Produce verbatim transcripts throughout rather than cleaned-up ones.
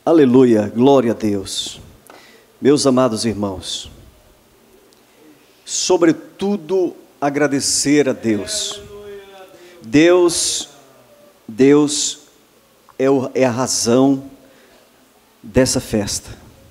Aleluia, glória a Deus. Meus amados irmãos, sobretudo agradecer a Deus. Deus, Deus é, o, é a razão dessa festa.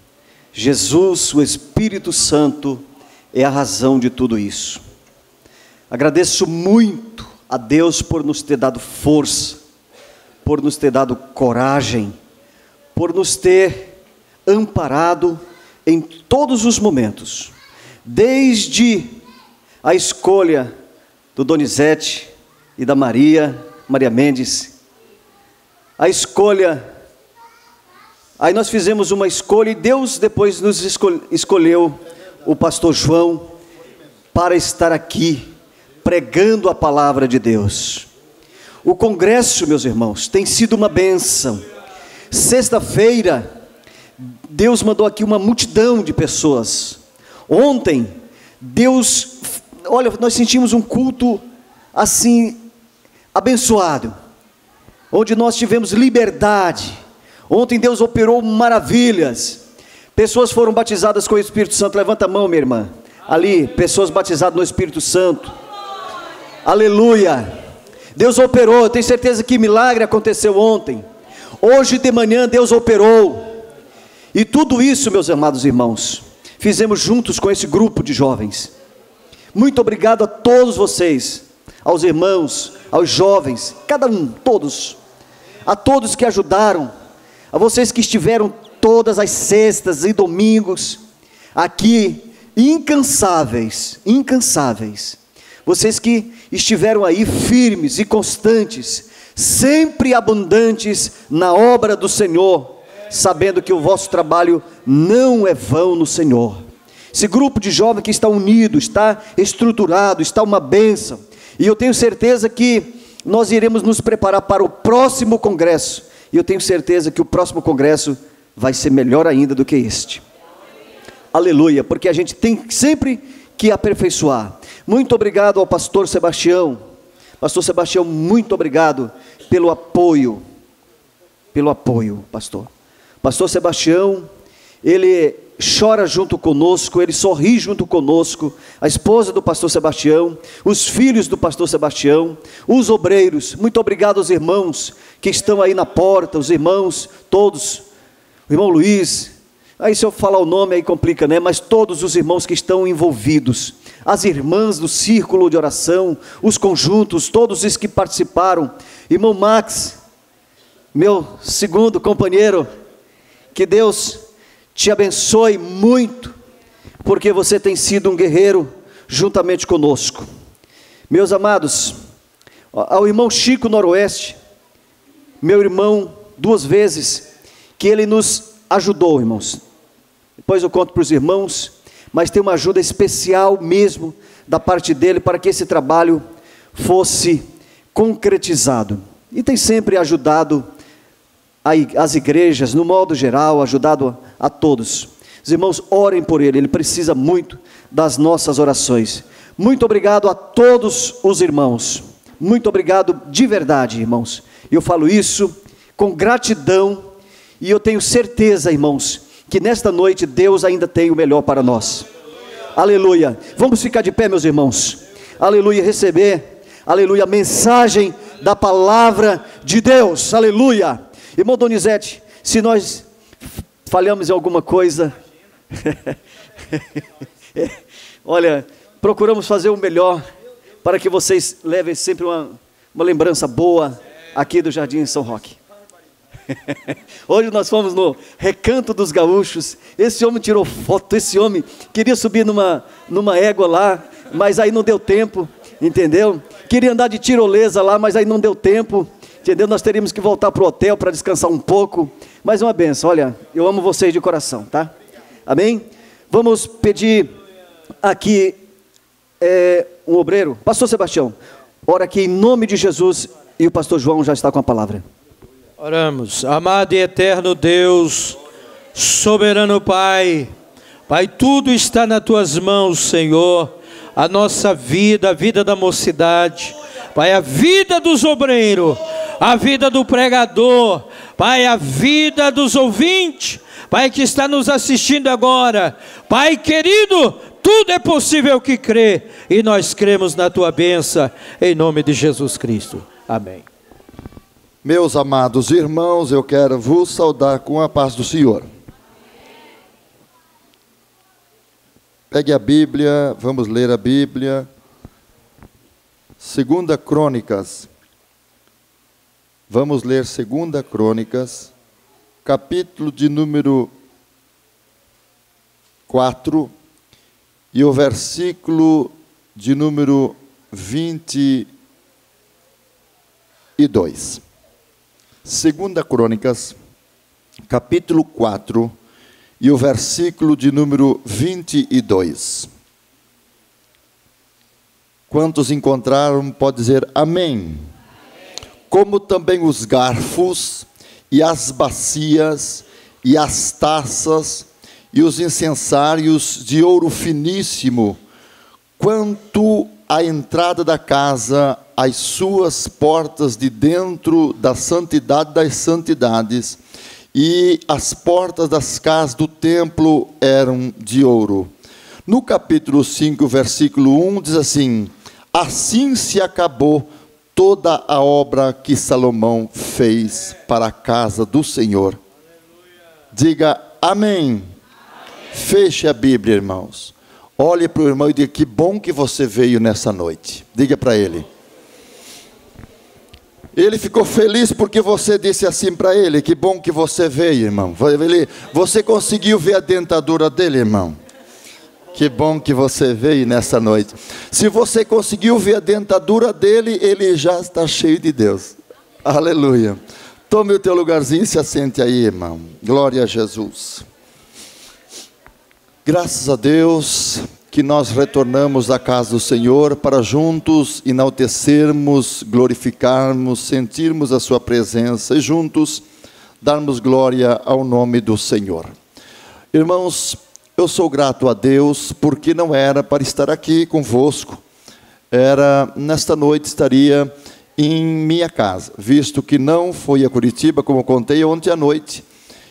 Jesus, o Espírito Santo, é a razão de tudo isso. Agradeço muito a Deus por nos ter dado força, por nos ter dado coragem, por nos ter amparado em todos os momentos, desde a escolha do Donizete e da Maria, Maria Mendes, a escolha, aí nós fizemos uma escolha e Deus depois nos escolhe, escolheu o pastor João para estar aqui, pregando a palavra de Deus. O congresso, meus irmãos, tem sido uma bênção. Sexta-feira, Deus mandou aqui uma multidão de pessoas. Ontem, Deus, olha, nós sentimos um culto assim, abençoado, onde nós tivemos liberdade. Ontem Deus operou maravilhas. Pessoas foram batizadas com o Espírito Santo. Levanta a mão, minha irmã. Ali, pessoas batizadas no Espírito Santo. Aleluia. Deus operou. Eu tenho certeza que milagre aconteceu ontem. Hoje de manhã Deus operou. E tudo isso, meus amados irmãos, fizemos juntos com esse grupo de jovens. Muito obrigado a todos vocês, aos irmãos, aos jovens, cada um, todos, a todos que ajudaram, a vocês que estiveram todas as sextas e domingos aqui, incansáveis, incansáveis, vocês que estiveram aí firmes e constantes, sempre abundantes na obra do Senhor, sabendo que o vosso trabalho não é vão no Senhor. Esse grupo de jovens que está unido, está estruturado, está uma bênção, e eu tenho certeza que nós iremos nos preparar para o próximo congresso, e eu tenho certeza que o próximo congresso vai ser melhor ainda do que este. Aleluia, porque a gente tem sempre que aperfeiçoar. Muito obrigado ao pastor Sebastião. Pastor Sebastião, muito obrigado pelo apoio, pelo apoio, pastor. Pastor Sebastião, ele chora junto conosco, ele sorri junto conosco, a esposa do pastor Sebastião, os filhos do pastor Sebastião, os obreiros. Muito obrigado aos irmãos que estão aí na porta, os irmãos todos, o irmão Luiz, aí se eu falar o nome aí complica, né? Mas todos os irmãos que estão envolvidos, as irmãs do círculo de oração, os conjuntos, todos os que participaram. Irmão Max, meu segundo companheiro, que Deus te abençoe muito, porque você tem sido um guerreiro juntamente conosco. Meus amados, ao irmão Chico Noroeste, meu irmão, duas vezes, que ele nos ajudou, irmãos. Depois eu conto para os irmãos, mas tem uma ajuda especial mesmo da parte dele para que esse trabalho fosse concretizado. E tem sempre ajudado as igrejas, no modo geral, ajudado a, a todos. Os irmãos, orem por ele, ele precisa muito das nossas orações. Muito obrigado a todos os irmãos, muito obrigado de verdade, irmãos. Eu falo isso com gratidão, e eu tenho certeza, irmãos, que nesta noite Deus ainda tem o melhor para nós. Aleluia. Vamos ficar de pé, meus irmãos. Aleluia, receber, aleluia, a mensagem da palavra de Deus. Aleluia. Irmão Donizete, se nós falhamos em alguma coisa, olha, procuramos fazer o melhor, para que vocês levem sempre uma, uma lembrança boa, aqui do Jardim São Roque. Hoje nós fomos no Recanto dos Gaúchos, esse homem tirou foto, esse homem queria subir numa, numa égua lá, mas aí não deu tempo, entendeu? Queria andar de tirolesa lá, mas aí não deu tempo, entendeu? Nós teríamos que voltar para o hotel para descansar um pouco, mas é uma benção. Olha, eu amo vocês de coração, tá? Amém? Vamos pedir aqui é, um obreiro, pastor Sebastião, ora aqui em nome de Jesus, e o pastor João já está com a palavra. Oramos. Amado e eterno Deus, soberano Pai, Pai, tudo está nas tuas mãos, Senhor, a nossa vida, a vida da mocidade, Pai, a vida dos obreiros, a vida do pregador, Pai, a vida dos ouvintes, Pai, que está nos assistindo agora. Pai querido, tudo é possível que crê, e nós cremos na tua bênção, em nome de Jesus Cristo. Amém. Meus amados irmãos, eu quero vos saudar com a paz do Senhor. Pegue a Bíblia, vamos ler a Bíblia. Segunda Crônicas. Vamos ler Segunda Crônicas, capítulo de número quatro, e o versículo de número vinte e dois. Segunda Crônicas, capítulo quatro, e o versículo de número vinte e dois. Quantos encontraram, pode dizer amém. Amém. Como também os garfos, e as bacias, e as taças, e os incensários de ouro finíssimo, quanto à entrada da casa, as suas portas de dentro da santidade das santidades, e as portas das casas do templo eram de ouro. No capítulo cinco, versículo um, diz assim: assim se acabou toda a obra que Salomão fez para a casa do Senhor. Diga amém. Amém. Feche a Bíblia, irmãos. Olhe para o irmão e diga: que bom que você veio nessa noite. Diga para ele. Ele ficou feliz porque você disse assim para ele: que bom que você veio, irmão. Você conseguiu ver a dentadura dele, irmão? Que bom que você veio nessa noite. Se você conseguiu ver a dentadura dele, ele já está cheio de Deus. Aleluia. Tome o teu lugarzinho e se assente aí, irmão. Glória a Jesus. Graças a Deus que nós retornamos à casa do Senhor para juntos enaltecermos, glorificarmos, sentirmos a sua presença e juntos darmos glória ao nome do Senhor. Irmãos, eu sou grato a Deus porque não era para estar aqui convosco. Era, nesta noite estaria em minha casa, visto que não fui a Curitiba, como contei ontem à noite,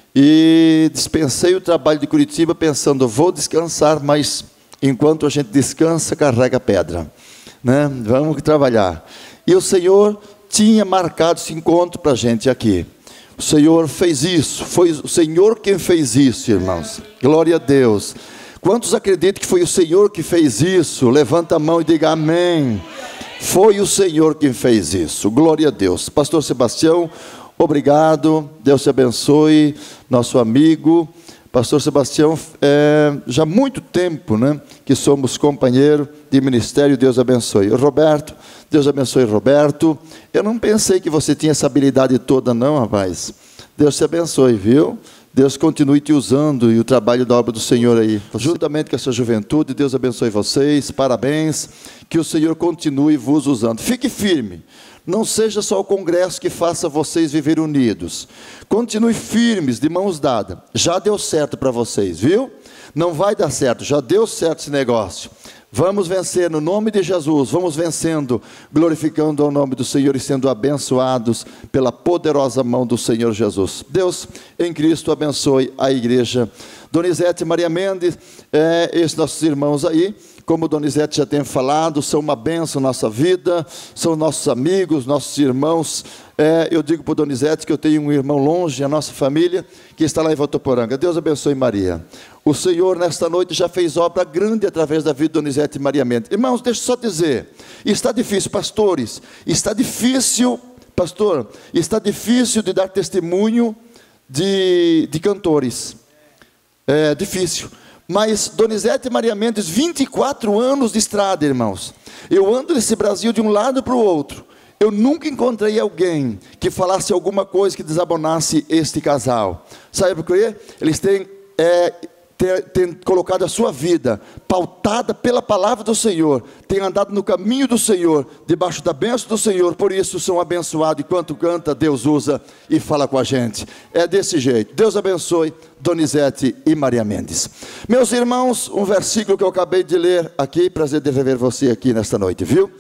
e dispensei o trabalho de Curitiba pensando: vou descansar, mas enquanto a gente descansa, carrega pedra, né? Vamos trabalhar. E o Senhor tinha marcado esse encontro para a gente aqui. O Senhor fez isso, foi o Senhor quem fez isso, irmãos. Glória a Deus. Quantos acreditam que foi o Senhor que fez isso? Levanta a mão e diga amém. Foi o Senhor quem fez isso. Glória a Deus. Pastor Sebastião, obrigado. Deus te abençoe. Nosso amigo Pastor Sebastião, é, já há muito tempo, né, que somos companheiros de ministério. Deus abençoe. Roberto, Deus abençoe Roberto. Eu não pensei que você tinha essa habilidade toda não, rapaz. Deus te abençoe, viu? Deus continue te usando e o trabalho da obra do Senhor aí. Juntamente com essa juventude, Deus abençoe vocês, parabéns. Que o Senhor continue vos usando. Fique firme. Não seja só o congresso que faça vocês viver unidos. Continue firmes, de mãos dadas. Já deu certo para vocês, viu? Não vai dar certo, já deu certo esse negócio. Vamos vencer no nome de Jesus. Vamos vencendo, glorificando ao nome do Senhor e sendo abençoados pela poderosa mão do Senhor Jesus. Deus em Cristo abençoe a igreja. Donizete e Maria Mendes, é, esses nossos irmãos aí, como Donizete já tem falado, são uma bênção na nossa vida, são nossos amigos, nossos irmãos. É, eu digo para o Donizete que eu tenho um irmão longe, a nossa família, que está lá em Votuporanga. Deus abençoe Maria. O Senhor nesta noite já fez obra grande através da vida de Donizete e Maria Mendes. Irmãos, deixa eu só dizer, está difícil, pastores, está difícil, pastor, está difícil de dar testemunho de, de cantores. É difícil. Mas Donizete e Maria Mendes, vinte e quatro anos de estrada, irmãos. Eu ando nesse Brasil de um lado para o outro. Eu nunca encontrei alguém que falasse alguma coisa que desabonasse este casal. Sabe por quê? Eles têm, é, têm, têm colocado a sua vida pautada pela palavra do Senhor. Têm andado no caminho do Senhor, debaixo da bênção do Senhor. Por isso são abençoados. Enquanto canta, Deus usa e fala com a gente. É desse jeito. Deus abençoe Donizete e Maria Mendes. Meus irmãos, um versículo que eu acabei de ler aqui. Prazer de rever você aqui nesta noite, viu?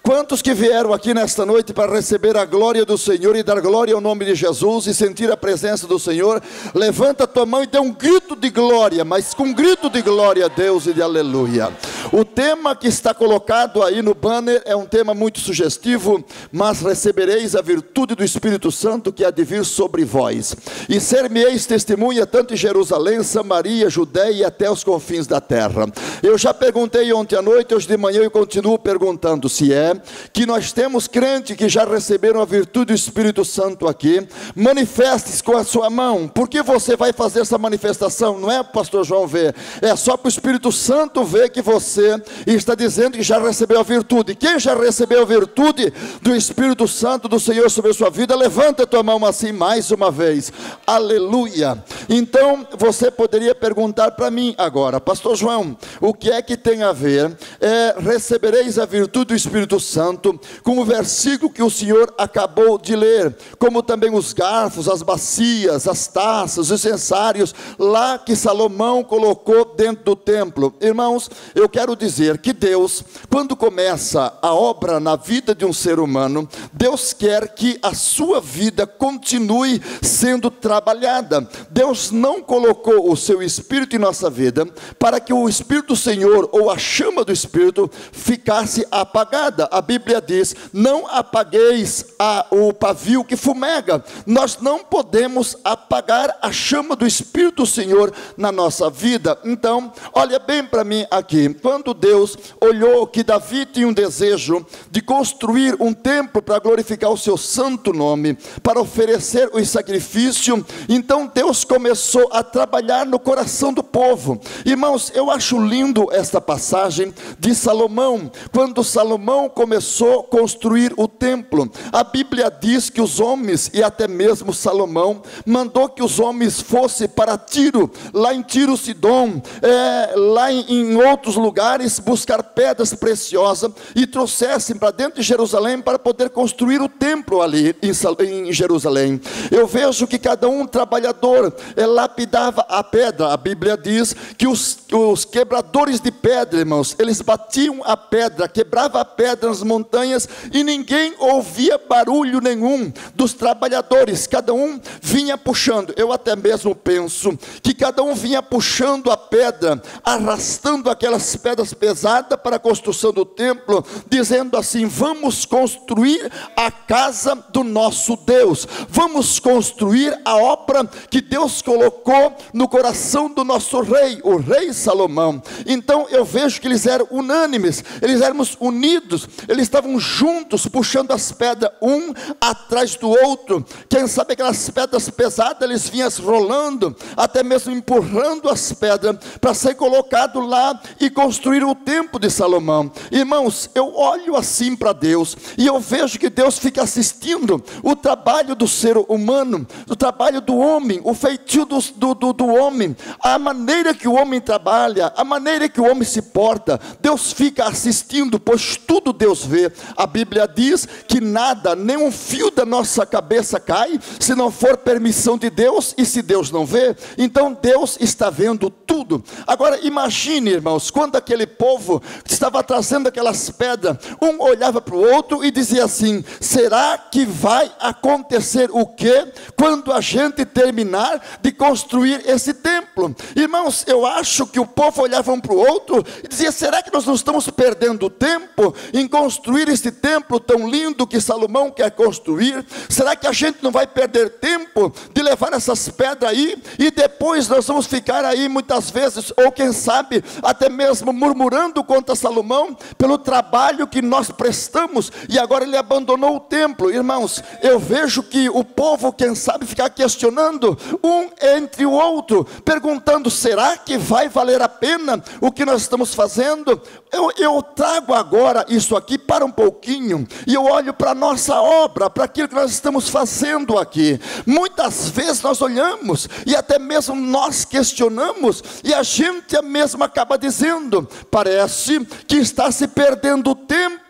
Quantos que vieram aqui nesta noite para receber a glória do Senhor e dar glória ao nome de Jesus e sentir a presença do Senhor? Levanta a tua mão e dê um grito de glória, mas com um grito de glória a Deus e de aleluia. O tema que está colocado aí no banner é um tema muito sugestivo: mas recebereis a virtude do Espírito Santo que há de vir sobre vós, e ser-me-eis testemunha tanto em Jerusalém, Samaria, Judeia e até os confins da terra. Eu já perguntei ontem à noite, hoje de manhã eu continuo perguntando se é que nós temos crentes que já receberam a virtude do Espírito Santo aqui. Manifeste-se com a sua mão. Por que você vai fazer essa manifestação? Não é para o pastor João ver, é só para o Espírito Santo ver que você está dizendo que já recebeu a virtude. Quem já recebeu a virtude do Espírito Santo do Senhor sobre a sua vida, levanta a tua mão assim mais uma vez. Aleluia. Então você poderia perguntar para mim agora: pastor João, o que é que tem a ver é, recebereis a virtude do Espírito Santo com o versículo que o Senhor acabou de ler, como também os garfos, as bacias, as taças, os censários lá que Salomão colocou dentro do templo? Irmãos, eu quero dizer que Deus, quando começa a obra na vida de um ser humano, Deus quer que a sua vida continue sendo trabalhada. Deus não colocou o seu Espírito em nossa vida para que o Espírito do Senhor, ou a chama do Espírito, ficasse apagada. A Bíblia diz: não apagueis a, o pavio que fumega. Nós não podemos apagar a chama do Espírito do Senhor na nossa vida. Então, olha bem para mim aqui. Quando Deus olhou que Davi tinha um desejo de construir um templo para glorificar o seu santo nome, para oferecer o sacrifício, então Deus começou a trabalhar no coração do povo. Irmãos, eu acho lindo esta passagem de Salomão. Quando Salomão começou a construir o templo, a Bíblia diz que os homens, e até mesmo Salomão, mandou que os homens fossem para Tiro, lá em Tiro Sidom, é, lá em, em outros lugares, buscar pedras preciosas e trouxessem para dentro de Jerusalém para poder construir o templo ali em, em Jerusalém. Eu vejo que cada um trabalhador é, lapidava a pedra. A Bíblia diz que os, os quebradores de pedra, irmãos, eles batiam a pedra, quebravam a pedra nas montanhas e ninguém ouvia barulho nenhum dos trabalhadores. Cada um vinha puxando. Eu até mesmo penso que cada um vinha puxando a pedra, arrastando aquelas pedras pesadas para a construção do templo, dizendo assim: vamos construir a casa do nosso Deus, vamos construir a obra que Deus colocou no coração do nosso rei, o rei Salomão. Então eu vejo que eles eram unânimes, eles eram unidos, eles estavam juntos, puxando as pedras um atrás do outro. Quem sabe aquelas pedras pesadas, eles vinham rolando, até mesmo empurrando as pedras para ser colocado lá e construir o templo de Salomão. Irmãos, eu olho assim para Deus e eu vejo que Deus fica assistindo o trabalho do ser humano, o trabalho do homem, o feitio do, do, do, do homem, a maneira que o homem trabalha, a maneira que o homem se porta. Deus fica assistindo, pois tudo Deus vê. A Bíblia diz que nada, nem um fio da nossa cabeça cai, se não for permissão de Deus, e se Deus não vê, então Deus está vendo tudo. Agora imagine, irmãos, quando aquele povo estava trazendo aquelas pedras, um olhava para o outro e dizia assim: será que vai acontecer o quê quando a gente terminar de construir esse templo? Irmãos, eu acho que o povo olhava um para o outro e dizia: será que nós não estamos perdendo tempo em construir esse templo tão lindo que Salomão quer construir? Será que a gente não vai perder tempo de levar essas pedras aí e depois nós vamos ficar aí muitas vezes, ou quem sabe até mesmo murmurando contra Salomão pelo trabalho que nós prestamos e agora ele abandonou o templo? Irmãos, eu vejo que o povo, quem sabe, ficar questionando um entre o outro, perguntando: será que vai valer a pena o que nós estamos fazendo? Eu, eu trago agora isso aqui para um pouquinho e eu olho para a nossa obra, para aquilo que nós estamos fazendo aqui. Muitas vezes nós olhamos e até mesmo nós questionamos e a gente mesmo acaba dizendo: parece que está se perdendo tempo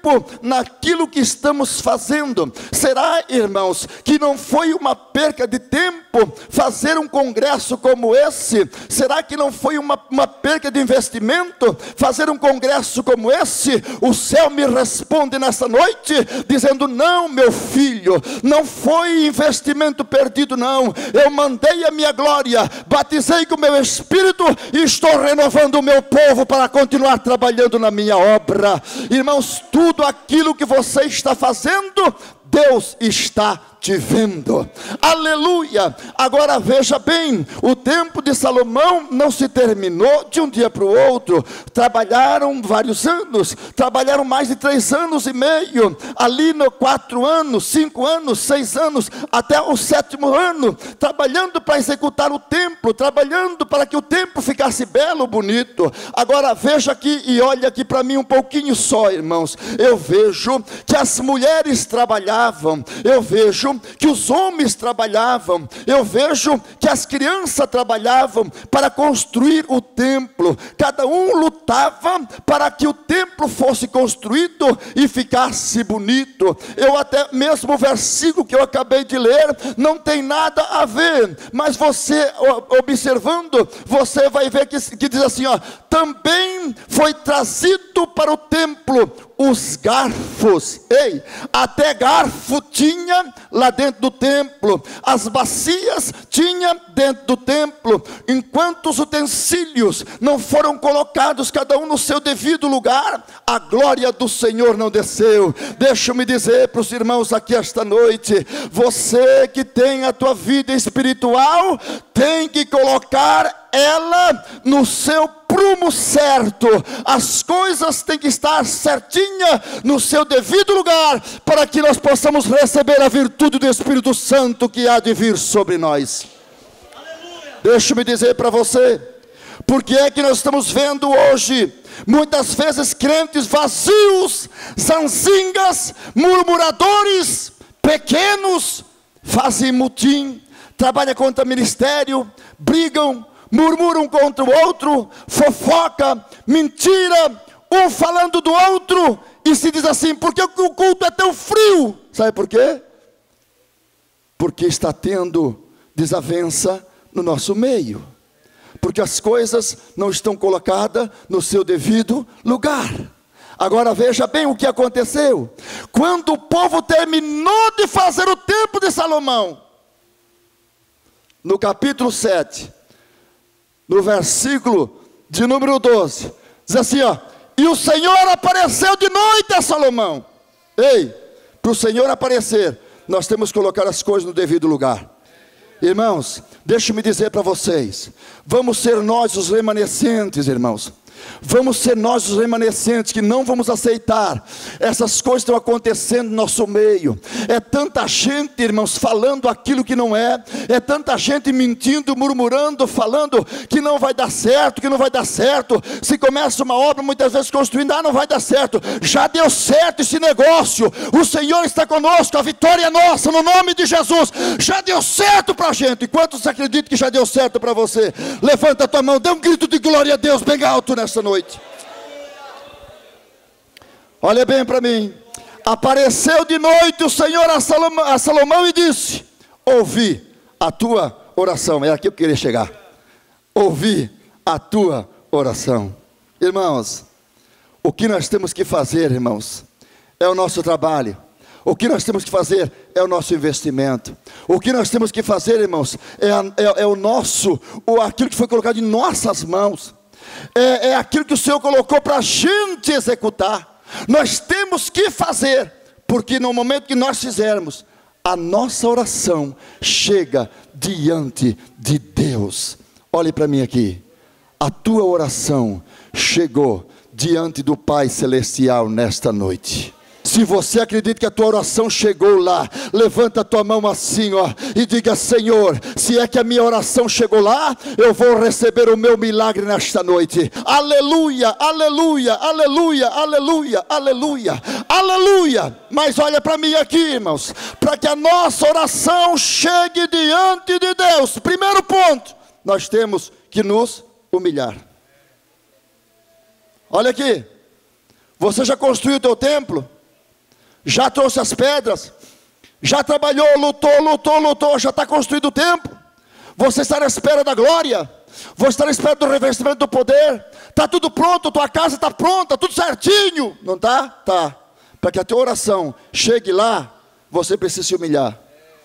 tempo naquilo que estamos fazendo. Será, irmãos, que não foi uma perca de tempo fazer um congresso como esse? Será que não foi uma, uma perca de investimento fazer um congresso como esse? O céu me responde nessa noite, dizendo: não, meu filho, não foi investimento perdido, não. Eu mandei a minha glória, batizei com o meu Espírito e estou renovando o meu povo para continuar trabalhando na minha obra. Irmãos, tudo aquilo que você está fazendo, Deus está te vendo. Aleluia. Agora veja bem, o tempo de Salomão não se terminou de um dia para o outro. Trabalharam vários anos, trabalharam mais de três anos e meio, ali no quatro anos, cinco anos, seis anos, até o sétimo ano, trabalhando para executar o templo, trabalhando para que o templo ficasse belo, bonito. Agora veja aqui e olha aqui para mim um pouquinho só, irmãos. Eu vejo que as mulheres trabalhavam, eu vejo que os homens trabalhavam, eu vejo que as crianças trabalhavam para construir o templo. Cada um lutava para que o templo fosse construído e ficasse bonito. Eu até mesmo o versículo que eu acabei de ler não tem nada a ver, mas você observando, você vai ver que, que diz assim, ó: também foi trazido para o templo os garfos. Ei, até garfo tinha lá dentro do templo, as bacias tinha dentro do templo. Enquanto os utensílios não foram colocados cada um no seu devido lugar, a glória do Senhor não desceu. Deixa-me dizer para os irmãos aqui esta noite: você que tem a tua vida espiritual, tem que colocar ela no seu prumo certo. As coisas têm que estar certinha no seu devido lugar, para que nós possamos receber a virtude do Espírito Santo que há de vir sobre nós. Deixa-me dizer para você, porque é que nós estamos vendo hoje muitas vezes crentes vazios, zanzingas, murmuradores, pequenos, fazem mutim, trabalham contra o ministério, brigam, murmuram contra o outro, fofoca, mentira, um falando do outro, e se diz assim: por que o culto é tão frio? Sabe por quê? Porque está tendo desavença no nosso meio, porque as coisas não estão colocadas no seu devido lugar. Agora veja bem o que aconteceu. Quando o povo terminou de fazer o templo de Salomão, no capítulo sete, no versículo de número doze, diz assim, ó: e o Senhor apareceu de noite a Salomão. Ei, para o Senhor aparecer, nós temos que colocar as coisas no devido lugar. Irmãos, deixa-me dizer para vocês, vamos ser nós os remanescentes, irmãos. Vamos ser nós os remanescentes que não vamos aceitar essas coisas que estão acontecendo no nosso meio. É tanta gente, irmãos, falando aquilo que não é. É tanta gente mentindo, murmurando, falando que não vai dar certo, que não vai dar certo. Se começa uma obra, muitas vezes construindo, ah, não vai dar certo. Já deu certo esse negócio. O Senhor está conosco, a vitória é nossa, no nome de Jesus. Já deu certo para a gente. E quantos acreditam que já deu certo para você? Levanta a tua mão, dê um grito de glória a Deus bem alto nessa noite. Olha bem para mim. Apareceu de noite o Senhor a Salomão, a Salomão e disse: ouvi a tua oração. É aqui que eu queria chegar. Ouvi a tua oração. Irmãos, o que nós temos que fazer, irmãos, é o nosso trabalho. O que nós temos que fazer é o nosso investimento. O que nós temos que fazer, irmãos, é, a, é, é o nosso, ou aquilo que foi colocado em nossas mãos. É, é aquilo que o Senhor colocou para a gente executar. Nós temos que fazer, porque no momento que nós fizermos, a nossa oração chega diante de Deus. Olhe para mim aqui. A tua oração chegou diante do Pai Celestial nesta noite. Se você acredita que a tua oração chegou lá, levanta a tua mão assim, ó, e diga: Senhor, se é que a minha oração chegou lá, eu vou receber o meu milagre nesta noite. Aleluia, aleluia, aleluia, aleluia, aleluia, aleluia. Mas olha para mim aqui, irmãos, para que a nossa oração chegue diante de Deus, primeiro ponto, nós temos que nos humilhar. Olha aqui, você já construiu o teu templo? Já trouxe as pedras? Já trabalhou, lutou, lutou, lutou, já está construído o templo? Você está na espera da glória? Você está na espera do revestimento do poder? Está tudo pronto, tua casa está pronta, tudo certinho. Não está? Tá. Para que a tua oração chegue lá, você precisa se humilhar.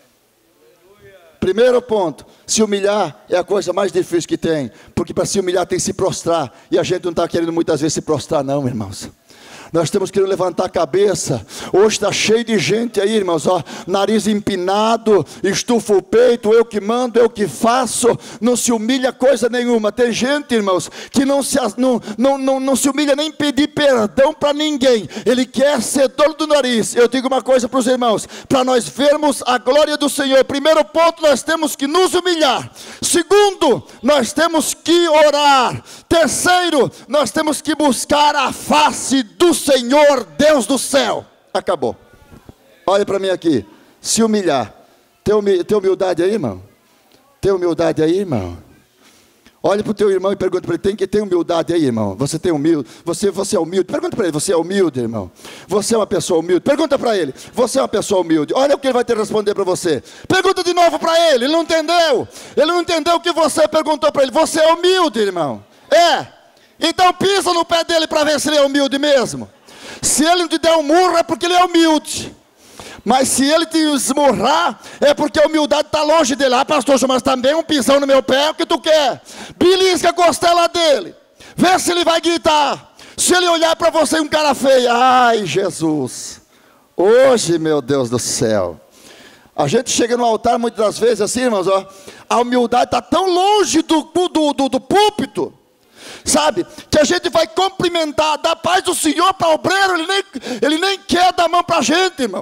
Primeiro ponto, se humilhar é a coisa mais difícil que tem. Porque para se humilhar tem que se prostrar. E a gente não está querendo muitas vezes se prostrar não, irmãos. Nós temos que levantar a cabeça. Hoje está cheio de gente aí, irmãos, ó, nariz empinado, estufa o peito, eu que mando, eu que faço, não se humilha coisa nenhuma. Tem gente, irmãos, que não se, não, não, não, não se humilha nem pedir perdão para ninguém. Ele quer ser dono do nariz. Eu digo uma coisa para os irmãos, para nós vermos a glória do Senhor, primeiro ponto, nós temos que nos humilhar. Segundo, nós temos que orar. Terceiro, nós temos que buscar a face do Senhor, Deus do céu. Acabou. Olha para mim aqui. Se humilhar. Tem humildade aí, irmão? Tem humildade aí, irmão? Olha para o teu irmão e pergunta para ele: tem que ter humildade aí, irmão? Você tem humilde? Você, você é humilde? Pergunta para ele: você é humilde, irmão? Você é uma pessoa humilde? Pergunta para ele: você é uma pessoa humilde? Olha o que ele vai ter a responder para você. Pergunta de novo para ele. Ele não entendeu. Ele não entendeu o que você perguntou para ele. Você é humilde, irmão? É. Então pisa no pé dele para ver se ele é humilde mesmo. Se ele não te der um murro é porque ele é humilde. Mas se ele te esmurrar é porque a humildade está longe dele. Ah, pastor, mas também um pisão no meu pé, o que tu quer? Belisca a costela dele. Vê se ele vai gritar. Se ele olhar para você um cara feio, ai Jesus, hoje, meu Deus do céu. A gente chega no altar muitas das vezes assim, irmãos, ó, a humildade está tão longe do, do, do, do púlpito, sabe, que a gente vai cumprimentar, dar paz do Senhor para o obreiro, ele nem, ele nem quer dar mão para a gente, irmão.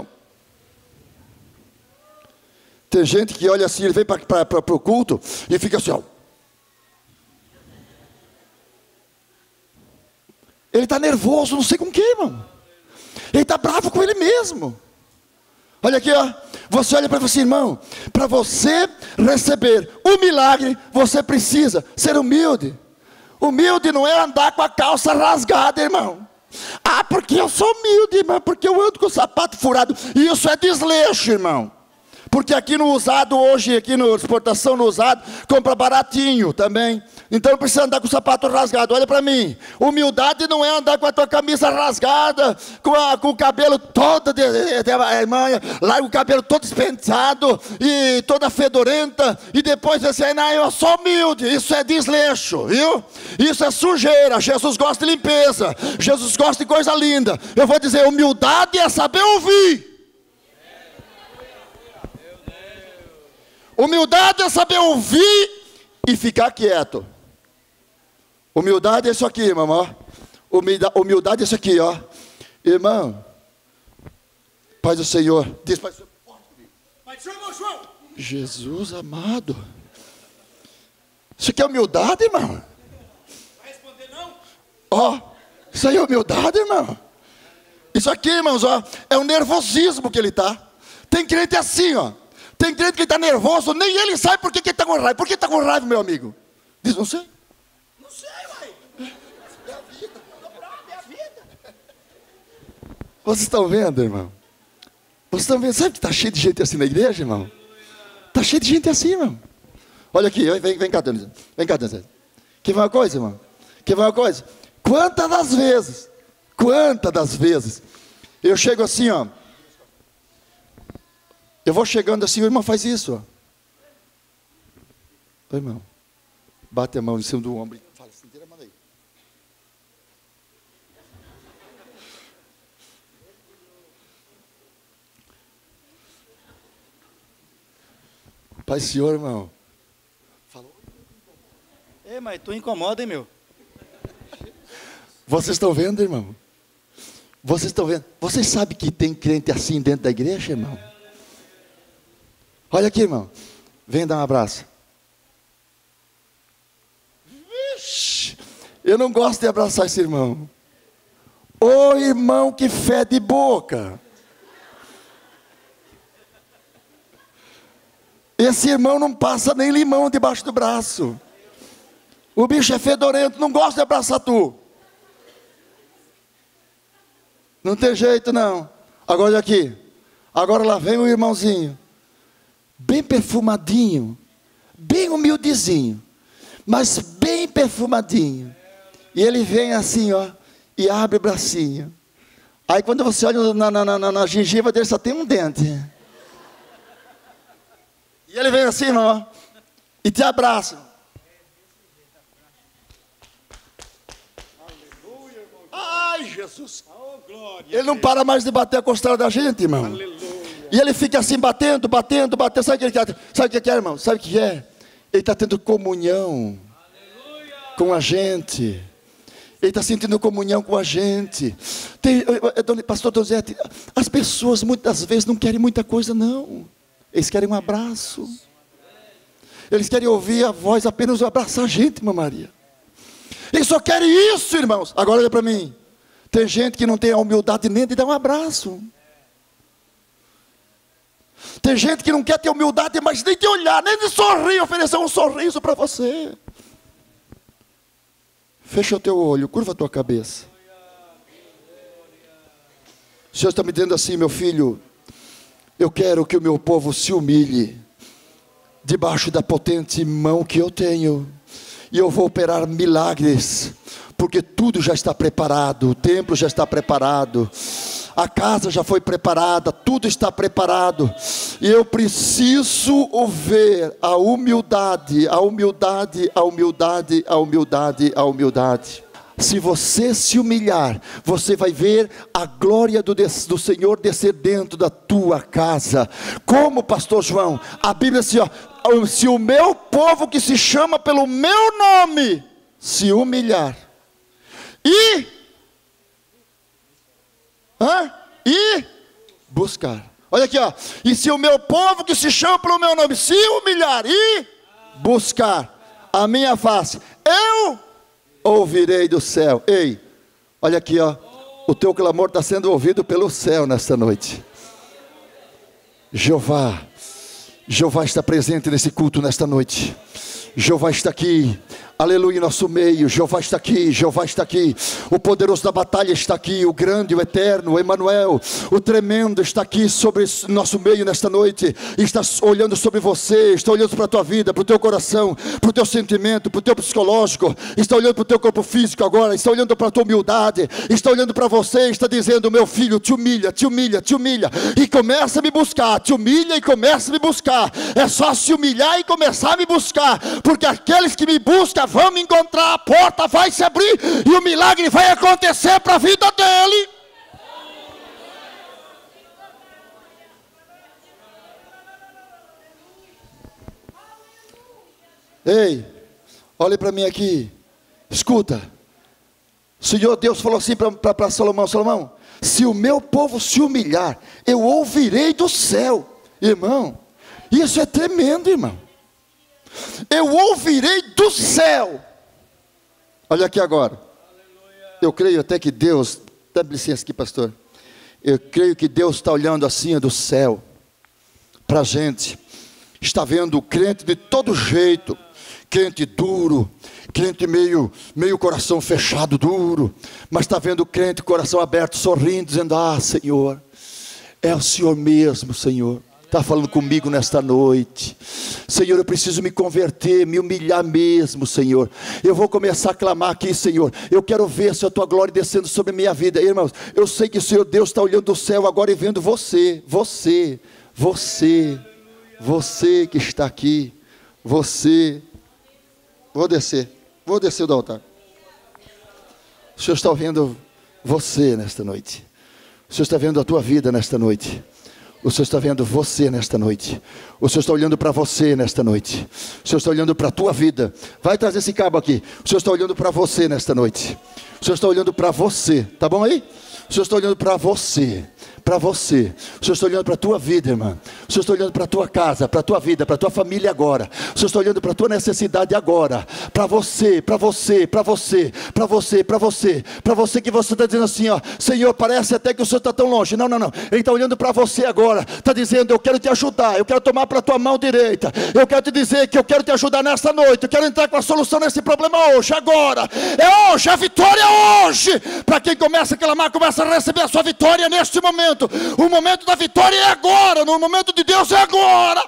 Tem gente que olha assim, ele vem para o culto e fica assim, ó. Ele está nervoso, não sei com quem, irmão. Ele está bravo com ele mesmo. Olha aqui, ó. Você olha para você, irmão. Para você receber o milagre, você precisa ser humilde. Humilde não é andar com a calça rasgada, irmão. Ah, porque eu sou humilde, irmão. Porque eu ando com o sapato furado. Isso é desleixo, irmão. Porque aqui no usado, hoje, aqui na exportação no usado, compra baratinho também. Então não precisa andar com o sapato rasgado. Olha para mim, humildade não é andar com a tua camisa rasgada, com, a, com o cabelo todo, de, de, de, irmã, lá o cabelo todo despenteado, e toda fedorenta, e depois você assim, não, eu sou humilde. Isso é desleixo, viu? Isso é sujeira. Jesus gosta de limpeza, Jesus gosta de coisa linda. Eu vou dizer, humildade é saber ouvir. Humildade é saber ouvir e ficar quieto. Humildade é isso aqui, irmão, ó. Humildade, humildade é isso aqui, ó. Irmão, Pai do Senhor, diz Pai do Senhor, Pai do Senhor, irmão João. Jesus amado. Isso aqui é humildade, irmão? Vai responder não? Ó, isso aí é humildade, irmão. Isso aqui, irmãos, ó, é o nervosismo que ele está. Tem crente assim, ó. Tem crente que está nervoso, nem ele sabe por que ele está com raiva. Por que está com raiva, meu amigo? Diz, não sei. Não sei, uai. É a vida. É a vida. Vocês estão vendo, irmão? Vocês estão vendo? Sabe que está cheio de gente assim na igreja, irmão? Está cheio de gente assim, irmão. Olha aqui, vem, vem cá, Daniel. Vem cá, Daniel. Quer ver uma coisa, irmão? Quer ver uma coisa? Quantas das vezes, quantas das vezes, eu chego assim, ó. Eu vou chegando assim, o irmão faz isso, ó. Oi, irmão. Bate a mão em cima do ombro e fala assim, tira a mão aí. Pai, Senhor, irmão. Falou. Ei, mas tu incomoda, hein, meu? Vocês estão vendo, irmão? Vocês estão vendo? Vocês sabem que tem crente assim dentro da igreja, irmão? Olha aqui, irmão. Vem dar um abraço. Vixe, eu não gosto de abraçar esse irmão. Ô irmão que fede boca. Esse irmão não passa nem limão debaixo do braço. O bicho é fedorento, não gosta de abraçar tu. Não tem jeito não. Agora olha aqui. Agora lá vem o irmãozinho. Bem perfumadinho. Bem humildezinho. Mas bem perfumadinho. E ele vem assim, ó. E abre o bracinho. Aí quando você olha na, na, na, na gengiva dele, só tem um dente. E ele vem assim, ó. E te abraça. Ai, Jesus. Ele não para mais de bater a costela da gente, irmão. E ele fica assim, batendo, batendo, batendo. Sabe o que ele quer? Sabe o que é, irmão? Sabe o que é? Ele está tendo comunhão com a gente. Ele está sentindo comunhão com a gente. Tem, pastor Donizete, as pessoas muitas vezes não querem muita coisa, não. Eles querem um abraço. Eles querem ouvir a voz, apenas abraçar a gente, irmã Maria. Eles só querem isso, irmãos. Agora olha para mim. Tem gente que não tem a humildade nem de dar um abraço. Tem gente que não quer ter humildade, mas nem de olhar, nem de sorrir, oferecer um sorriso para você. Fecha o teu olho, curva a tua cabeça. O Senhor está me dizendo assim, meu filho, eu quero que o meu povo se humilhe debaixo da potente mão que eu tenho, e eu vou operar milagres, porque tudo já está preparado, o templo já está preparado, a casa já foi preparada, tudo está preparado, e eu preciso ver a humildade, a humildade, a humildade, a humildade, a humildade. Se você se humilhar, você vai ver a glória do, do Senhor descer dentro da tua casa. Como, pastor João? A Bíblia diz assim, ó, se o meu povo que se chama pelo meu nome se humilhar e hã? e buscar. Olha aqui, ó. E se o meu povo que se chama pelo meu nome se humilhar e buscar a minha face, eu ouvirei do céu. Ei, olha aqui, ó. O teu clamor está sendo ouvido pelo céu nesta noite. Jeová, Jeová está presente nesse culto nesta noite. Jeová está aqui. Aleluia, em nosso meio. Jeová está aqui, Jeová está aqui. O poderoso da batalha está aqui. O grande, o eterno, o Emanuel, o tremendo está aqui sobre nosso meio nesta noite. Está olhando sobre você, está olhando para a tua vida, para o teu coração, para o teu sentimento, para o teu psicológico. Está olhando para o teu corpo físico agora. Está olhando para a tua humildade. Está olhando para você, está dizendo, meu filho, te humilha, te humilha, te humilha. E começa a me buscar, te humilha e começa a me buscar. É só se humilhar e começar a me buscar. Porque aqueles que me buscam vão me encontrar, a porta vai se abrir e o milagre vai acontecer para a vida dele. Ei, olhe para mim aqui, escuta. O Senhor Deus falou assim para Salomão: Salomão, se o meu povo se humilhar, eu ouvirei do céu. Irmão, isso é tremendo, irmão. Eu ouvirei do céu. Olha aqui agora. Eu creio até que Deus, dá licença aqui, pastor. Eu creio que Deus está olhando assim do céu para a gente. Está vendo o crente de todo jeito, crente duro, crente meio, meio coração fechado, duro, mas está vendo o crente coração aberto, sorrindo, dizendo: ah, Senhor, é o Senhor mesmo, Senhor. Está falando comigo nesta noite. Senhor, eu preciso me converter, me humilhar mesmo, Senhor. Eu vou começar a clamar aqui, Senhor. Eu quero ver a tua glória descendo sobre a minha vida. Irmãos, eu sei que o Senhor Deus está olhando do céu agora e vendo você, você, você, você que está aqui, você. Vou descer, vou descer do altar. O Senhor está vendo você nesta noite. O Senhor está vendo a tua vida nesta noite. O Senhor está vendo você nesta noite. O Senhor está olhando para você nesta noite. O Senhor está olhando para a tua vida. Vai trazer esse cabo aqui. O Senhor está olhando para você nesta noite. O Senhor está olhando para você. Tá bom aí? O Senhor está olhando para você. Para você. O Senhor está olhando para a tua vida, irmã. O Senhor está olhando para a tua casa, para a tua vida, para a tua família agora. O Senhor está olhando para a tua necessidade agora. Para você, para você, para você, para você, para você. Para você que você está dizendo assim, ó: Senhor, parece até que o Senhor está tão longe. Não, não, não. Ele está olhando para você agora. Está dizendo: eu quero te ajudar. Eu quero tomar para a tua mão direita. Eu quero te dizer que eu quero te ajudar nessa noite. Eu quero entrar com a solução nesse problema hoje, agora. É hoje, a vitória é hoje. Para quem começa a clamar, começa a receber a sua vitória neste momento. momento. O momento da vitória é agora. No momento de Deus é agora.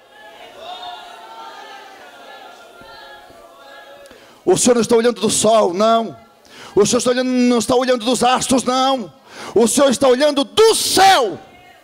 O Senhor não está olhando do sol, não. O Senhor está olhando, não está olhando dos astros, não. O Senhor está olhando do céu.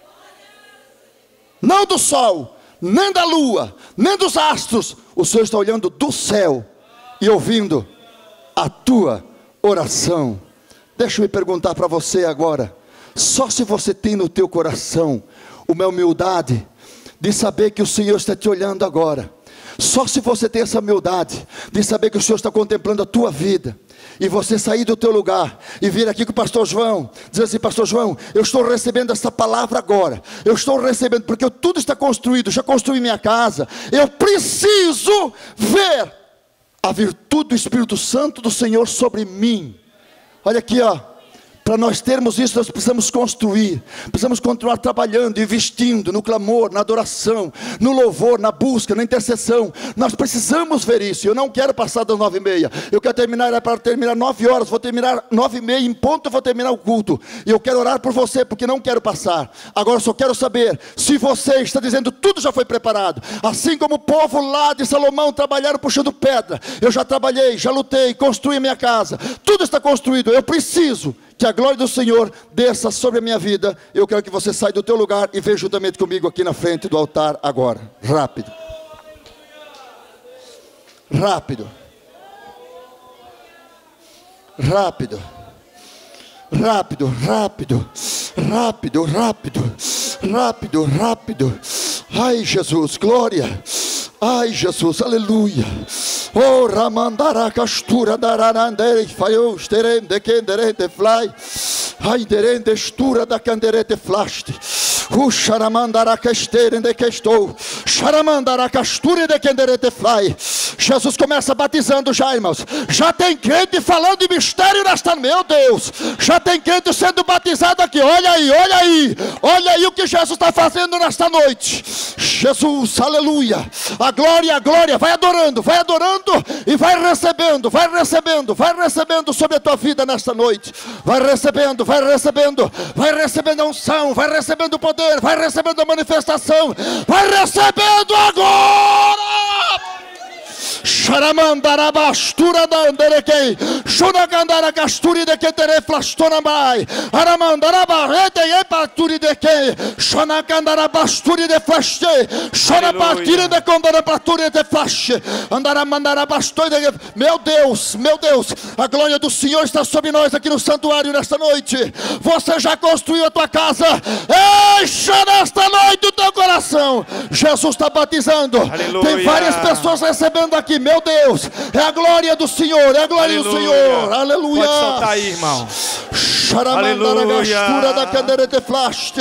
Não do sol, nem da lua, nem dos astros. O Senhor está olhando do céu e ouvindo a tua oração. Deixa eu me perguntar para você agora. Só se você tem no teu coração uma humildade de saber que o Senhor está te olhando agora. Só se você tem essa humildade de saber que o Senhor está contemplando a tua vida, e você sair do teu lugar e vir aqui com o pastor João, dizer assim: pastor João, eu estou recebendo essa palavra agora, eu estou recebendo, porque tudo está construído, já construí minha casa, eu preciso ver a virtude do Espírito Santo do Senhor sobre mim. Olha aqui, ó. Para nós termos isso, nós precisamos construir, precisamos continuar trabalhando, investindo no clamor, na adoração, no louvor, na busca, na intercessão. Nós precisamos ver isso. Eu não quero passar das nove e meia, eu quero terminar, é para terminar nove horas, vou terminar nove e meia, em ponto eu vou terminar o culto. E eu quero orar por você, porque não quero passar. Agora eu só quero saber, se você está dizendo, tudo já foi preparado, assim como o povo lá de Salomão trabalharam puxando pedra. Eu já trabalhei, já lutei, construí a minha casa, tudo está construído, eu preciso que a glória do Senhor desça sobre a minha vida. Eu quero que você saia do teu lugar e venha juntamente comigo aqui na frente do altar agora. Rápido. Rápido. Rápido. Rápido, rápido. Rápido, rápido. Rápido, rápido. Ai, Jesus, glória. Ai, Jesus, aleluia. Oh, ramandara castura dararandere faiu sterende kenderende fly. Ai, derende estura da canderete flaste. O charamandara casterende que estou. Charamandara castura de kenderete fly. Jesus começa batizando já, irmãos. Já tem crente falando de mistério nesta, meu Deus. Já tem crente sendo batizado aqui. Olha aí, olha aí. Olha aí o que Jesus está fazendo nesta noite. Jesus, aleluia. A glória, a glória. Vai adorando, vai adorando e vai recebendo, vai recebendo, vai recebendo sobre a tua vida nesta noite. Vai recebendo, vai recebendo, vai recebendo a unção, vai recebendo o poder, vai recebendo a manifestação, vai recebendo agora. Charamandara bastura da anderekei, Shunagandara casturi de que tere flastona mai, Aramandara barrete e paturi de que, Shonagandara basturi de flaste, Shona partire de condara paturi de flaste, Andara mandara bastoi de. Meu Deus, meu Deus, a glória do Senhor está sobre nós aqui no santuário nesta noite. Você já construiu a tua casa, encha nesta noite o teu coração. Jesus está batizando. Aleluia. Tem várias pessoas recebendo aqui. Meu Deus, é a glória do Senhor, é a glória Aleluia. Do Senhor, aleluia. Pode soltar aí, irmão. Aleluia. Da canderete flash.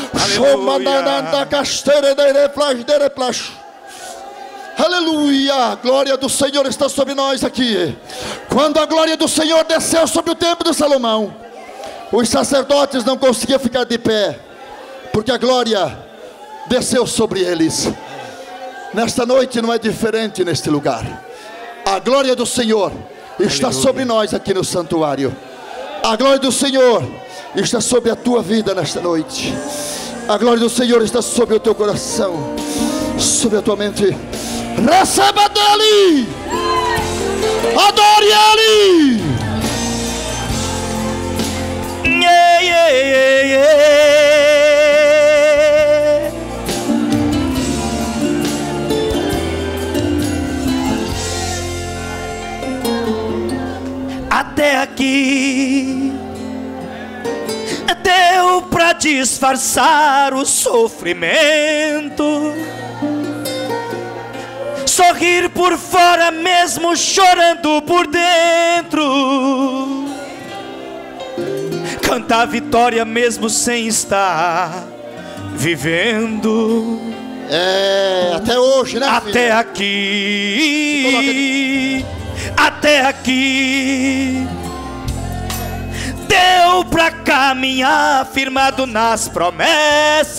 Aleluia, a glória do Senhor está sobre nós aqui. Quando a glória do Senhor desceu sobre o templo de Salomão, os sacerdotes não conseguiam ficar de pé, porque a glória desceu sobre eles. Nesta noite não é diferente neste lugar. A glória do Senhor está Aleluia. Sobre nós aqui no santuário. A glória do Senhor está sobre a tua vida nesta noite. A glória do Senhor está sobre o teu coração, sobre a tua mente. Receba dele, adore ele. Yeah, yeah, yeah, yeah. Até aqui deu pra disfarçar o sofrimento, sorrir por fora mesmo chorando por dentro, cantar vitória mesmo sem estar vivendo. É, até hoje, né, até filho? Aqui, até aqui deu pra caminhar firmado nas promessas,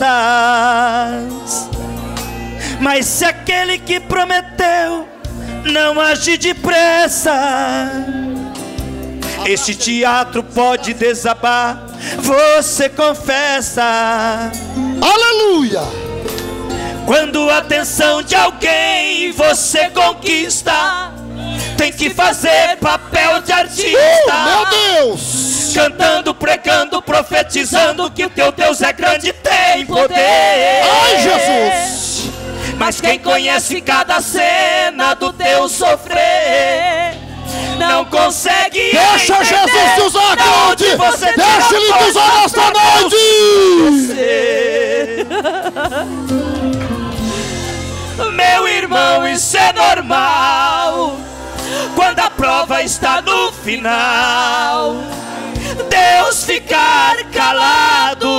mas se aquele que prometeu não agir depressa, este teatro pode desabar você confessa. Aleluia! Quando a atenção de alguém você conquista, tem que fazer papel de artista. Uh, meu Deus! Cantando, pregando, profetizando que o teu Deus é grande e tem poder. Ai, Jesus! Mas quem conhece cada cena do teu sofrer não consegue Deixa Jesus te usar, de Cláudio! você. Deixa Ele te usar nesta noite! Meu irmão, isso é normal. Quando a prova está no final, Deus ficar calado.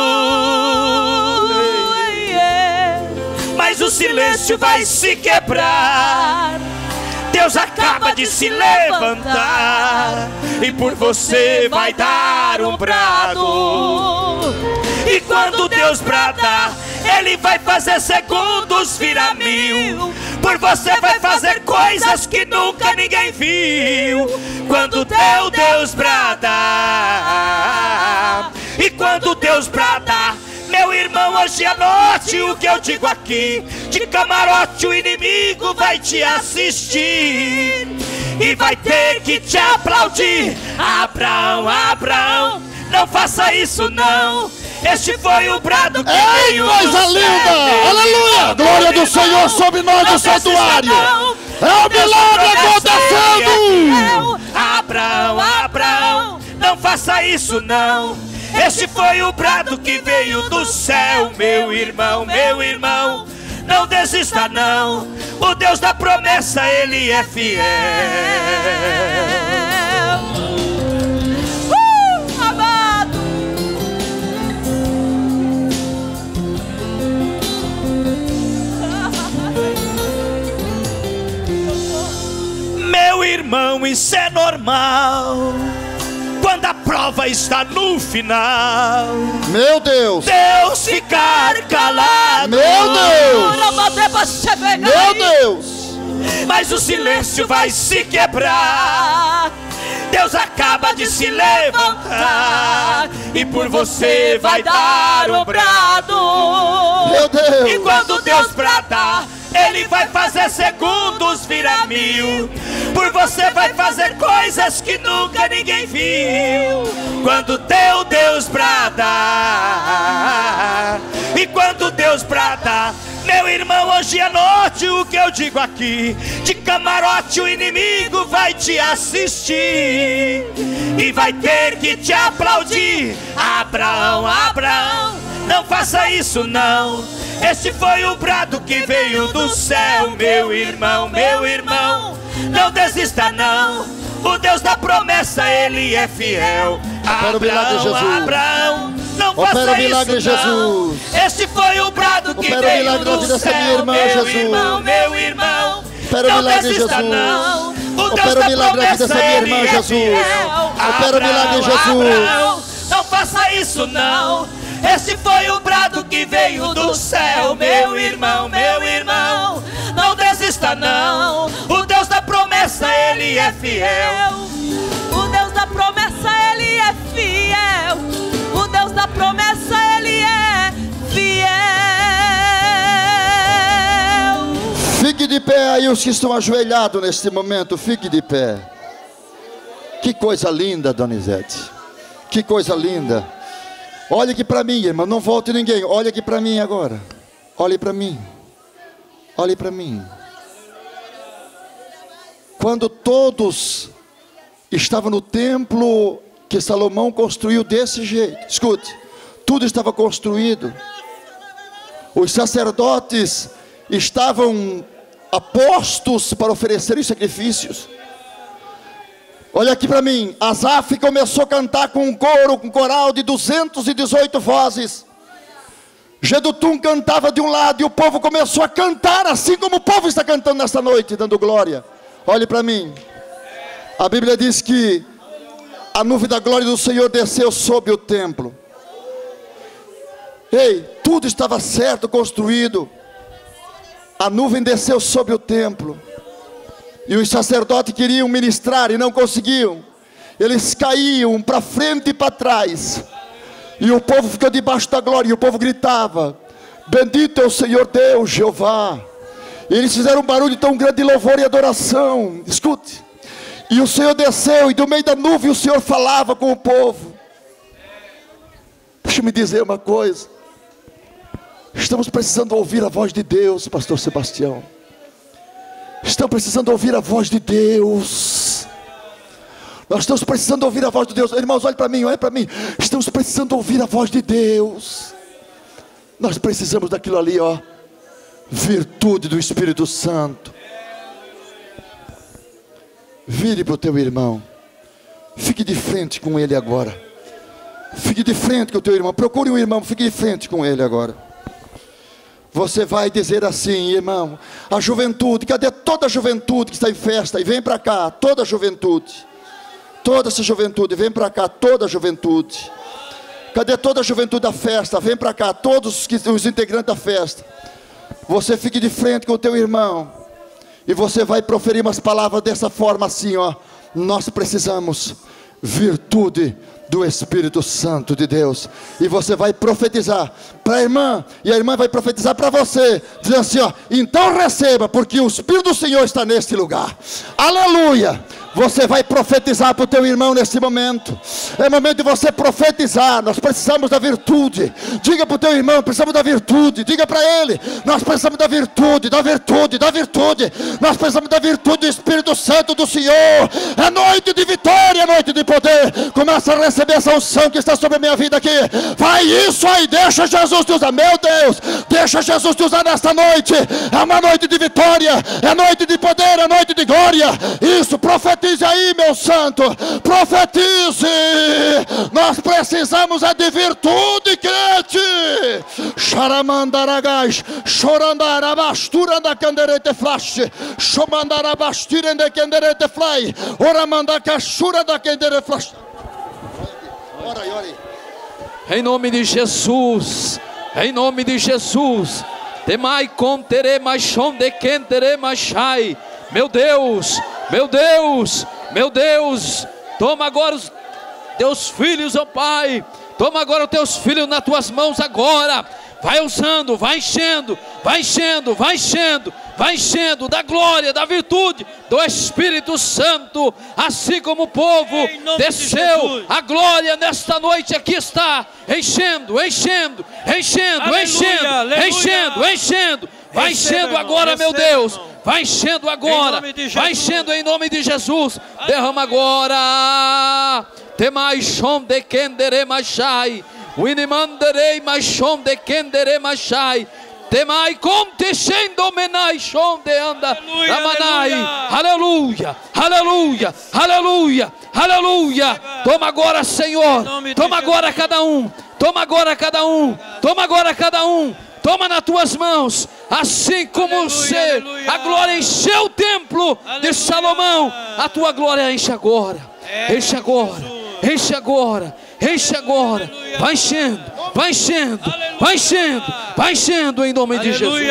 Mas o silêncio vai se quebrar, Deus acaba de se levantar, e por você vai dar um brado. E quando Deus bradar, Ele vai fazer segundos virar mil. Por você vai fazer coisas que nunca ninguém viu. Quando teu Deus bradar, e quando Deus bradar, meu irmão, hoje à noite o que eu digo aqui, de camarote o inimigo vai te assistir e vai ter que te aplaudir. Abraão, Abraão, não faça isso não. Este foi o brado que Ei, veio coisa do linda! céu. Aleluia! Glória do Senhor sobre nós do santuário! É o milagre acontecendo! Abraão, Abraão, não faça isso não. Este foi o brado que veio do céu. Meu irmão, meu irmão, não desista não. O Deus da promessa, Ele é fiel. Uh, amado. Meu irmão, isso é normal. Quando a prova está no final, meu Deus, Deus ficar calado. Meu Deus, meu Deus. Mas o silêncio vai se quebrar, Deus acaba de se levantar, e por você vai dar um brado. Meu Deus. E quando Deus bradar, Ele vai fazer segundos virar mil. Por você vai fazer coisas que nunca ninguém viu. Quando teu Deus bradar, e quando Deus bradar, meu irmão, hoje à noite o que eu digo aqui, de camarote o inimigo vai te assistir e vai ter que te aplaudir. Abraão, Abraão, não faça isso não. Este foi o brado que veio do céu. Meu irmão, meu irmão, não desista não. O Deus da promessa, Ele é fiel. Opera o milagre, Jesus. Abraão, não Opera faça o milagre, isso não. Jesus. Este foi o brado que Opera o veio milagre na do vida dessa minha céu. irmã, Meu Jesus. irmão, meu irmão, Opera o não milagre, desista Jesus. não. O Deus Opera o da milagre na vida dessa promessa, minha irmã, Ele é Jesus. fiel. Opera o milagre, Abraão, Jesus. Abraão, não faça isso não. Este foi o brado que veio do céu. Meu irmão, meu irmão, não desista não. O Deus da promessa, Ele é fiel. O Deus da promessa, Ele é fiel. O Deus da promessa, Ele é fiel. Fique de pé aí os que estão ajoelhados neste momento. Fique de pé. Que coisa linda, Donizete. Que coisa linda. Olhe aqui para mim, irmão, não volte ninguém. Olhe aqui para mim agora. Olhe para mim. Olhe para mim. Quando todos estavam no templo que Salomão construiu desse jeito, escute, tudo estava construído. Os sacerdotes estavam a postos para oferecerem sacrifícios. Olha aqui para mim, Asaf começou a cantar com um coro, com um coral de duzentas e dezoito vozes. Jedutum cantava de um lado e o povo começou a cantar assim como o povo está cantando nesta noite, dando glória. Olhe para mim, a Bíblia diz que a nuvem da glória do Senhor desceu sobre o templo. Ei, tudo estava certo, construído. A nuvem desceu sobre o templo. E os sacerdotes queriam ministrar e não conseguiam. eles caíam para frente e para trás, e o povo ficou debaixo da glória, e o povo gritava: bendito é o Senhor Deus, Jeová. E eles fizeram um barulho tão grande de louvor e adoração. Escute. E o Senhor desceu, e do meio da nuvem o Senhor falava com o povo. Deixa eu me dizer uma coisa. Estamos precisando ouvir a voz de Deus, pastor Sebastião. Estamos precisando ouvir a voz de Deus. Nós estamos precisando ouvir a voz de Deus. Irmãos, olhem para mim, olhem para mim. Estamos precisando ouvir a voz de Deus. Nós precisamos daquilo ali, ó. Virtude do Espírito Santo. Vire para o teu irmão. Fique de frente com ele agora. Fique de frente com o teu irmão. Procure um irmão, fique de frente com ele agora. Você vai dizer assim: irmão, a juventude, cadê toda a juventude que está em festa? E vem para cá, toda a juventude. Toda essa juventude, vem para cá, toda a juventude. Cadê toda a juventude da festa? Vem para cá, todos os integrantes da festa. Você fique de frente com o teu irmão. E você vai proferir umas palavras dessa forma assim, ó. Nós precisamos virtude do Espírito Santo de Deus. E você vai profetizar para a irmã, e a irmã vai profetizar para você, dizendo assim, ó: então receba, porque o Espírito do Senhor está neste lugar. Aleluia. Você vai profetizar para o teu irmão nesse momento. É momento de você profetizar. Nós precisamos da virtude. Diga para o teu irmão: precisamos da virtude. Diga para ele: nós precisamos da virtude, da virtude, da virtude. Nós precisamos da virtude do Espírito Santo do Senhor. É noite de vitória, é noite de poder. Começa a receber essa unção que está sobre a minha vida aqui. Vai isso aí, deixa Jesus te usar. Meu Deus, deixa Jesus te usar nesta noite. É uma noite de vitória, é noite de poder, é noite de glória. Isso, profetiza. Profetize aí, meu santo, profetize. Nós precisamos é de virtude, crente. Xaramandaragás, chorandarabastura da canderete flash, chomandarabastira da canderete fly, oramandacachura da canderete flash. Ora aí, ora aí. Em nome de Jesus, em nome de Jesus. Temai contere machon de quentere machai. Meu Deus, meu Deus, meu Deus, toma agora os teus filhos, ó Pai, toma agora os teus filhos nas tuas mãos agora, vai usando, vai enchendo, vai enchendo, vai enchendo, vai enchendo da glória, da virtude do Espírito Santo, assim como o povo desceu, a glória nesta noite aqui está, enchendo, enchendo, enchendo, aleluia, enchendo, aleluia. enchendo, enchendo, vai enchendo agora, meu Deus. Vai enchendo agora, vai enchendo em nome de Jesus. Derrama agora. Temai shom de kendere machai. Winimanderei machom de kendere machai. Temai contechendo menai shom de anda. Ramanai. Aleluia, aleluia, aleluia, aleluia. Toma agora, Senhor. Toma agora cada um. Toma agora cada um. Toma agora cada um. Toma nas tuas mãos, assim como aleluia, você, aleluia. A glória encheu o templo aleluia. De Salomão, a tua glória enche agora, é, enche agora, Jesus. enche agora, enche agora, aleluia. Vai enchendo, vai enchendo, aleluia. vai enchendo, vai enchendo em nome aleluia. De Jesus.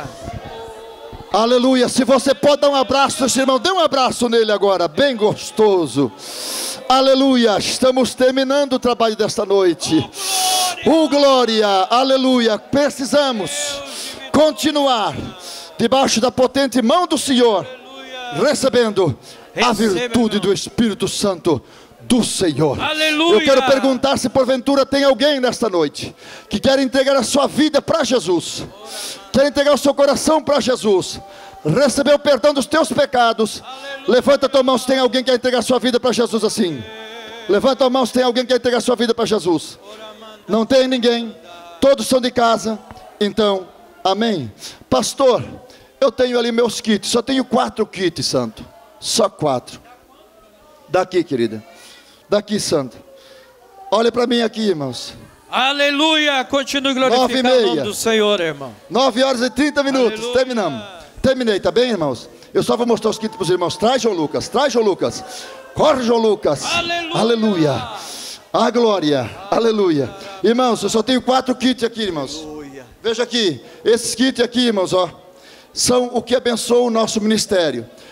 Aleluia. Se você pode dar um abraço nesse irmão, dê um abraço nele agora, bem gostoso. Aleluia. Estamos terminando o trabalho desta noite. Oh, glória, aleluia. Precisamos continuar debaixo da potente mão do Senhor, recebendo a virtude do Espírito Santo do Senhor. Aleluia. Eu quero perguntar se porventura tem alguém nesta noite que quer entregar a sua vida para Jesus, quer entregar o seu coração para Jesus, receber o perdão dos teus pecados. Aleluia. Levanta a tua mão se tem alguém que quer entregar a sua vida para Jesus assim. Levanta a mão se tem alguém que quer entregar a sua vida para Jesus. Não tem ninguém, todos são de casa. Então, amém. Pastor, eu tenho ali meus kits, só tenho quatro kits, santo. Só quatro. Daqui, querida. Daqui, santo. Olha para mim aqui, irmãos. Aleluia, continue glorificando o nome do Senhor, irmão. nove horas e trinta minutos, aleluia. Terminamos. Terminei, tá bem, irmãos? Eu só vou mostrar os kits para os irmãos. Traz, João Lucas, traz, João Lucas. Corre, João Lucas. Aleluia. Aleluia. A glória, aleluia. Irmãos, eu só tenho quatro kits aqui, irmãos. Aleluia. Veja aqui, esses kits aqui, irmãos, ó, são o que abençoa o nosso ministério.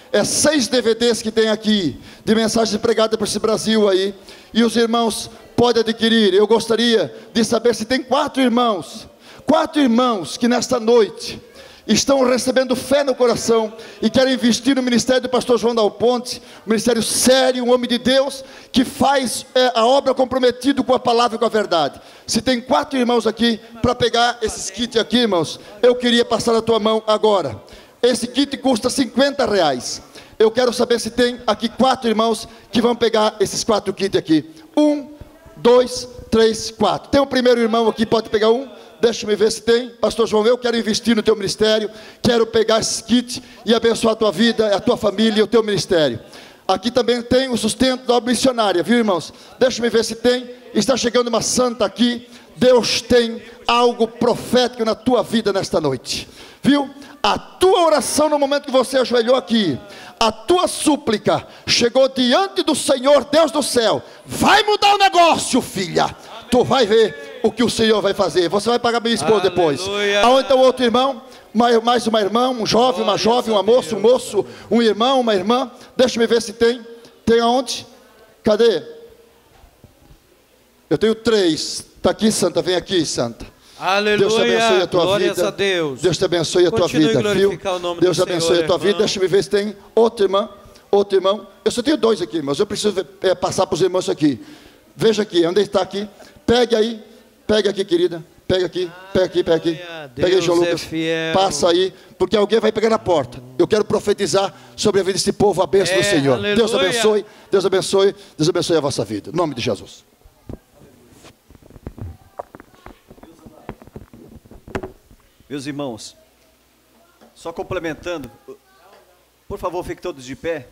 É seis D V Ds que tem aqui, de mensagens pregadas por esse Brasil aí. E os irmãos podem adquirir. Eu gostaria de saber se tem quatro irmãos. Quatro irmãos que nesta noite estão recebendo fé no coração e querem investir no ministério do pastor João Dal Ponte, um ministério sério, um homem de Deus, que faz é, a obra comprometido com a palavra e com a verdade. Se tem quatro irmãos aqui para pegar esses kits aqui, irmãos, eu queria passar na tua mão agora. Esse kit custa cinquenta reais. Eu quero saber se tem aqui quatro irmãos que vão pegar esses quatro kits aqui. Um, dois, três, quatro. Tem o primeiro irmão aqui, pode pegar um? Deixa-me ver se tem. Pastor João, eu quero investir no teu ministério, quero pegar esse kit e abençoar a tua vida, a tua família e o teu ministério. Aqui também tem o sustento da obra missionária, viu, irmãos? Deixa-me ver se tem. Está chegando uma santa aqui. Deus tem algo profético na tua vida nesta noite, viu? A tua oração no momento que você ajoelhou aqui, a tua súplica chegou diante do Senhor Deus do céu. Vai mudar o negócio, filha. Tu vai ver o que o Senhor vai fazer. Você vai pagar minha esposa depois. Aonde está o outro irmão? Mais uma irmã, um jovem, uma jovem, uma moça, um moço, um irmão, uma irmã. Deixa-me ver se tem. Tem aonde? Cadê? Eu tenho três. Está aqui, santa. Vem aqui, santa. Aleluia. Deus te abençoe a tua Glórias vida. a Deus. Deus te abençoe a tua Continue vida, viu? glorificar o nome Deus te do abençoe Senhor, a tua irmão. vida. Deixa-me ver se tem outro irmão. Outro irmão. Eu só tenho dois aqui, irmãos. Eu preciso ver, é, passar para os irmãos aqui. Veja aqui, onde está aqui. Pegue aí. Pegue aqui, querida. Pega aqui, pega aqui, pega aqui. Pega aí, João Lucas. Passa aí, porque alguém vai pegar na porta. Eu quero profetizar sobre a vida desse povo, a bênção É, do Senhor. aleluia. Deus abençoe, Deus abençoe, Deus abençoe a vossa vida. Em nome de Jesus. Meus irmãos, só complementando, por favor, fiquem todos de pé.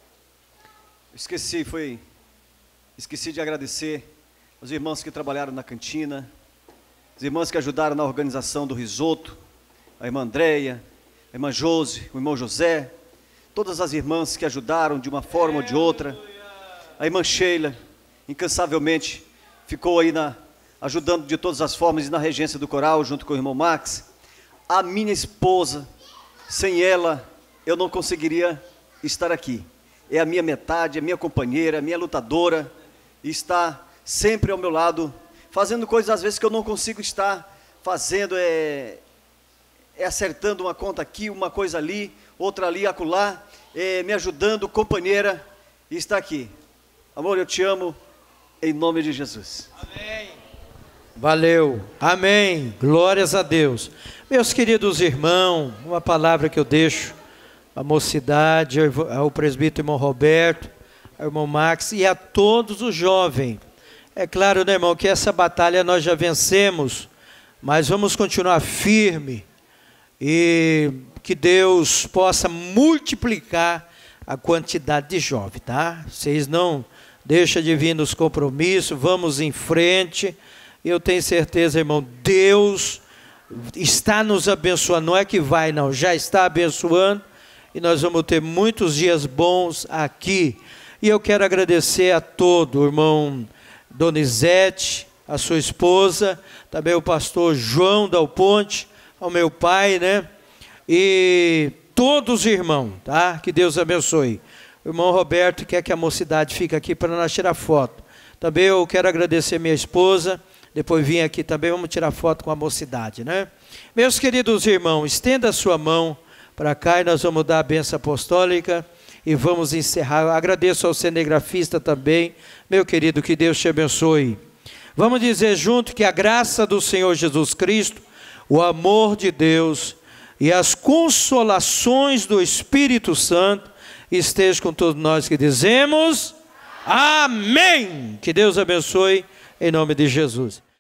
Esqueci, foi, esqueci de agradecer aos irmãos que trabalharam na cantina, as irmãs que ajudaram na organização do risoto, a irmã Andréia, a irmã Josi, o irmão José, todas as irmãs que ajudaram de uma forma ou de outra, a irmã Sheila, incansavelmente, ficou aí na, ajudando de todas as formas e na regência do coral, junto com o irmão Max. A minha esposa, sem ela, eu não conseguiria estar aqui. É a minha metade, é a minha companheira, a minha lutadora, e está sempre ao meu lado, fazendo coisas às vezes que eu não consigo estar fazendo, é, é acertando uma conta aqui, uma coisa ali, outra ali, acolá, é, me ajudando, companheira, e está aqui. Amor, eu te amo, em nome de Jesus. Amém. Valeu, amém, glórias a Deus. Meus queridos irmãos, uma palavra que eu deixo à mocidade, ao presbítero irmão Roberto, ao irmão Max e a todos os jovens. É claro, né, irmão, que essa batalha nós já vencemos, mas vamos continuar firme e que Deus possa multiplicar a quantidade de jovens, tá? Vocês não deixam de vir nos compromissos, vamos em frente. Eu tenho certeza, irmão, Deus está nos abençoando, não é que vai não, já está abençoando, e nós vamos ter muitos dias bons aqui. E eu quero agradecer a todo o irmão Donizete, a sua esposa, também o pastor João Dal Ponte, ao meu pai, né? E todos os irmãos, tá? Que Deus abençoe. O irmão Roberto quer que a mocidade fique aqui para nós tirar foto. Também eu quero agradecer minha esposa, depois vim aqui também, vamos tirar foto com a mocidade, né? Meus queridos irmãos, estenda a sua mão para cá e nós vamos dar a bênção apostólica e vamos encerrar. Eu agradeço ao cinegrafista também, meu querido, que Deus te abençoe. Vamos dizer junto que a graça do Senhor Jesus Cristo, o amor de Deus e as consolações do Espírito Santo estejam com todos nós que dizemos amém. Que Deus abençoe em nome de Jesus.